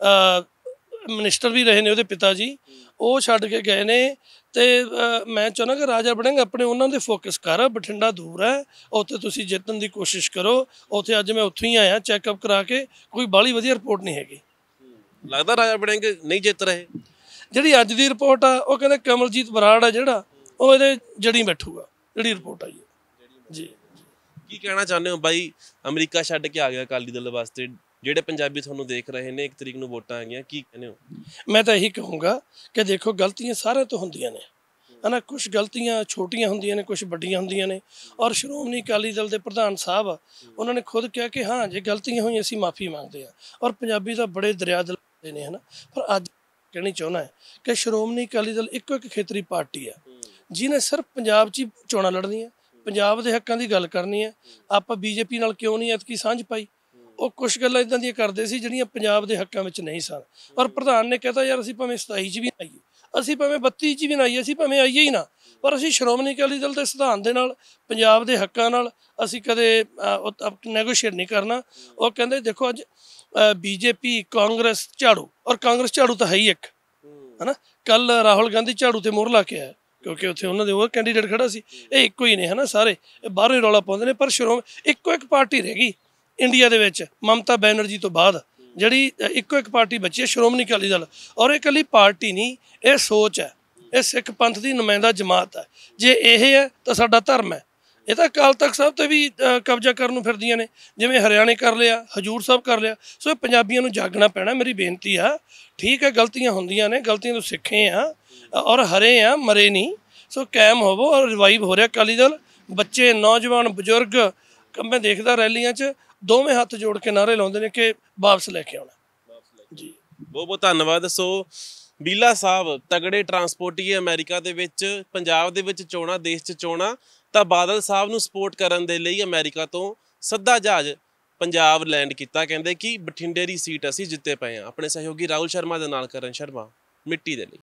ਮਿਨਿਸਟਰ ਵੀ ਰਹੇ ਨੇ ਉਹਦੇ ਪਿਤਾ ਜੀ, ਉਹ ਛੱਡ ਕੇ ਗਏ ਨੇ। ਤੇ ਅ, ਮੈਂ ਚਾਹੁੰਦਾ ਕਿ ਰਾਜਾ ਵੜਿੰਗ ਆਪਣੇ ਉਹਨਾਂ ਦੇ ਫੋਕਸ ਕਰ। ਬਠਿੰਡਾ ਦੂਰ ਹੈ, ਉੱਥੇ ਤੁਸੀਂ ਜਿੱਤਣ ਦੀ ਕੋਸ਼ਿਸ਼ ਕਰੋ। ਉੱਥੇ ਅੱਜ ਮੈਂ ਉੱਥੋਂ ਹੀ ਆਇਆ ਚੈੱਕਅਪ ਕਰਾ ਕੇ, ਕੋਈ ਬਾਹਲੀ ਵਧੀਆ ਰਿਪੋਰਟ ਨਹੀਂ ਹੈਗੀ। ਲੱਗਦਾ ਰਾਜਾ ਵੜਿੰਗ ਨਹੀਂ ਜਿੱਤ ਰਹੇ? ਜਿਹੜੀ ਅੱਜ ਦੀ ਰਿਪੋਰਟ ਆ, ਉਹ ਕਹਿੰਦੇ ਕਮਲਜੀਤ ਬਰਾੜ ਆ ਜਿਹੜਾ, ਉਹ ਇਹਦੇ ਜੜੀ ਬੈਠੂਗਾ। ਜਿਹੜੀ ਰਿਪੋਰਟ ਆਈ ਹੈ ਜੀ। ਕੀ ਕਹਿਣਾ ਚਾਹੁੰਦੇ ਹੋ ਬਾਈ? ਅਮਰੀਕਾ ਛੱਡ ਕੇ ਆ ਗਿਆ ਅਕਾਲੀ ਦਲ ਵਾਸਤੇ, ਜਿਹੜੇ ਪੰਜਾਬੀ ਤੁਹਾਨੂੰ ਦੇਖ ਰਹੇ ਨੇ, ਇੱਕ ਤਰੀਕ ਨੂੰ ਵੋਟਾਂ ਆ ਗਈਆਂ, ਕੀ ਕਹਿੰਦੇ ਹੋ? ਮੈਂ ਤਾਂ ਇਹੀ ਕਹੂੰਗਾ ਕਿ ਦੇਖੋ ਗਲਤੀਆਂ ਸਾਰਿਆਂ ਤੋਂ ਹੁੰਦੀਆਂ ਨੇ, ਹੈ ਨਾ। ਕੁਛ ਗਲਤੀਆਂ ਛੋਟੀਆਂ ਹੁੰਦੀਆਂ ਨੇ, ਕੁਛ ਵੱਡੀਆਂ ਹੁੰਦੀਆਂ ਨੇ। ਔਰ ਸ਼੍ਰੋਮਣੀ ਅਕਾਲੀ ਦਲ ਦੇ ਪ੍ਰਧਾਨ ਸਾਹਿਬ, ਉਹਨਾਂ ਨੇ ਖੁਦ ਕਿਹਾ ਕਿ ਹਾਂ ਜੇ ਗਲਤੀਆਂ ਹੋਈਆਂ ਅਸੀਂ ਮਾਫੀ ਮੰਗਦੇ ਹਾਂ। ਔਰ ਪੰਜਾਬੀ ਤਾਂ ਬੜੇ ਦਰਿਆ ਦਿਲ ਦੇ ਨੇ, ਹੈ ਨਾ। ਪਰ ਅੱਜ ਕਹਿਣੀ ਚਾਹੁੰਦਾ ਹੈ ਕਿ ਸ਼੍ਰੋਮਣੀ ਅਕਾਲੀ ਦਲ ਇੱਕੋ ਇੱਕ ਖੇਤਰੀ ਪਾਰਟੀ ਆ, ਜਿਹਨੇ ਸਿਰਫ ਪੰਜਾਬ 'ਚ ਹੀ ਚੋਣਾਂ ਲੜਨੀਆਂ, ਪੰਜਾਬ ਦੇ ਹੱਕਾਂ ਦੀ ਗੱਲ ਕਰਨੀ ਹੈ। ਆਪਾਂ ਬੀਜੇਪੀ ਨਾਲ ਕਿਉਂ ਨਹੀਂ ਐਤਕੀ ਸਾਂਝ ਪਾਈ? ਉਹ ਕੁਛ ਗੱਲਾਂ ਇੱਦਾਂ ਦੀਆਂ ਕਰਦੇ ਸੀ ਜਿਹੜੀਆਂ ਪੰਜਾਬ ਦੇ ਹੱਕਾਂ ਵਿੱਚ ਨਹੀਂ ਸਨ। ਔਰ ਪ੍ਰਧਾਨ ਨੇ ਕਹਿਤਾ ਯਾਰ ਅਸੀਂ ਭਾਵੇਂ ਸਤਾਈ 'ਚ ਵੀ ਆਈਏ, ਅਸੀਂ ਭਾਵੇਂ ਬੱਤੀ 'ਚ ਵੀ ਨਾ ਆਈਏ, ਅਸੀਂ ਭਾਵੇਂ ਆਈਏ ਹੀ ਨਾ, ਪਰ ਅਸੀਂ ਸ਼੍ਰੋਮਣੀ ਅਕਾਲੀ ਦਲ ਦੇ ਸਿਧਾਂਤ ਦੇ ਨਾਲ, ਪੰਜਾਬ ਦੇ ਹੱਕਾਂ ਨਾਲ ਅਸੀਂ ਕਦੇ ਨੈਗੋਸ਼ੀਏਟ ਨਹੀਂ ਕਰਨਾ। ਉਹ ਕਹਿੰਦੇ ਦੇਖੋ ਅੱਜ ਬੀਜੇਪੀ, ਕਾਂਗਰਸ, ਝਾੜੂ, ਔਰ ਕਾਂਗਰਸ ਝਾੜੂ ਤਾਂ ਹੈ ਹੀ ਇੱਕ, ਹੈ ਨਾ। ਕੱਲ ਰਾਹੁਲ ਗਾਂਧੀ ਝਾੜੂ ਤੇ ਮੋਹਰ ਲਾ ਕੇ ਆਇਆ, ਕਿਉਂਕਿ ਉੱਥੇ ਉਹਨਾਂ ਦੇ ਉਹ ਕੈਂਡੀਡੇਟ ਖੜਾ ਸੀ। ਇਹ ਇੱਕੋ ਹੀ ਨੇ, ਹੈ ਨਾ, ਸਾਰੇ ਬਾਹਰੋਂ ਹੀ ਰੌਲਾ ਪਾਉਂਦੇ ਨੇ। ਪਰ ਸ਼੍ਰੋਮ ਇੱਕੋ ਇੱਕ ਪਾਰਟੀ ਰਹਿ ਗਈ ਇੰਡੀਆ ਦੇ ਵਿੱਚ, ਮਮਤਾ ਬੈਨਰਜੀ ਤੋਂ ਬਾਅਦ ਜਿਹੜੀ ਇੱਕੋ ਇੱਕ ਪਾਰਟੀ ਬਚੀ ਹੈ, ਸ਼੍ਰੋਮਣੀ ਅਕਾਲੀ ਦਲ। ਔਰ ਇਹ ਇਕੱਲੀ ਪਾਰਟੀ ਨਹੀਂ, ਇਹ ਸੋਚ ਹੈ, ਇਹ ਸਿੱਖ ਪੰਥ ਦੀ ਨੁਮਾਇੰਦਾ ਜਮਾਤ ਹੈ। ਜੇ ਇਹ ਹੈ ਤਾਂ ਸਾਡਾ ਧਰਮ ਹੈ। ਇਹ ਤਾਂ ਅਕਾਲ ਤਖਤ ਸਾਹਿਬ ਤੇ ਵੀ ਕਬਜ਼ਾ ਕਰਨ ਨੂੰ ਫਿਰਦੀਆਂ ਨੇ, ਜਿਵੇਂ ਹਰਿਆਣੇ ਕਰ ਲਿਆ, ਹਜੂਰ ਸਾਹਿਬ ਕਰ ਲਿਆ। ਸੋ ਇਹ ਪੰਜਾਬੀਆਂ ਨੂੰ ਜਾਗਣਾ ਪੈਣਾ। ਮੇਰੀ ਬੇਨਤੀ ਆ, ਠੀਕ ਹੈ ਗਲਤੀਆਂ ਹੁੰਦੀਆਂ ਨੇ, ਗਲਤੀਆਂ ਤੋਂ ਸਿੱਖੇ ਆ ਔਰ ਹਰੇ ਆ, ਮਰੇ ਨਹੀਂ। ਸੋ ਕਾਇਮ ਹੋਵੋ। ਔਰ ਰਿਵਾਈਵ ਹੋ ਰਿਹਾ ਅਕਾਲੀ ਦਲ, ਬੱਚੇ, ਨੌਜਵਾਨ, ਬਜ਼ੁਰਗ, ਮੈਂ ਦੇਖਦਾ ਰੈਲੀਆਂ 'ਚ ਦੋਵੇਂ ਹੱਥ ਜੋੜ ਕੇ ਨਾਅਰੇ ਲਾਉਂਦੇ ਨੇ ਕਿ ਵਾਪਸ ਲੈ ਕੇ ਆਉਣਾ ਜੀ। ਬਹੁਤ ਬਹੁਤ ਧੰਨਵਾਦ। ਸੋ ਬੀਲਾ ਸਾਹਿਬ ਤਗੜੇ ਟਰਾਂਸਪੋਰਟੀ ਅਮਰੀਕਾ ਦੇ ਵਿੱਚ, ਪੰਜਾਬ ਦੇ ਵਿੱਚ ਚੋਣਾਂ, ਦੇਸ਼ 'ਚ ਚੋਣਾਂ, ਤਾਂ ਬਾਦਲ ਸਾਹਿਬ ਨੂੰ ਸਪੋਰਟ ਕਰਨ ਦੇ ਲਈ ਅਮਰੀਕਾ ਤੋਂ ਸਿੱਧਾ ਜਹਾਜ਼ ਪੰਜਾਬ ਲੈਂਡ ਕੀਤਾ। ਕਹਿੰਦੇ ਕਿ ਬਠਿੰਡੇ ਦੀ ਸੀਟ ਅਸੀਂ ਜਿੱਤੇ ਪਏ ਹਾਂ। ਆਪਣੇ ਸਹਿਯੋਗੀ ਰਾਹੁਲ ਸ਼ਰਮਾ ਦੇ ਨਾਲ ਕਰਨ ਸ਼ਰਮਾ, ਮਿੱਟੀ ਦੇ ਲਈ।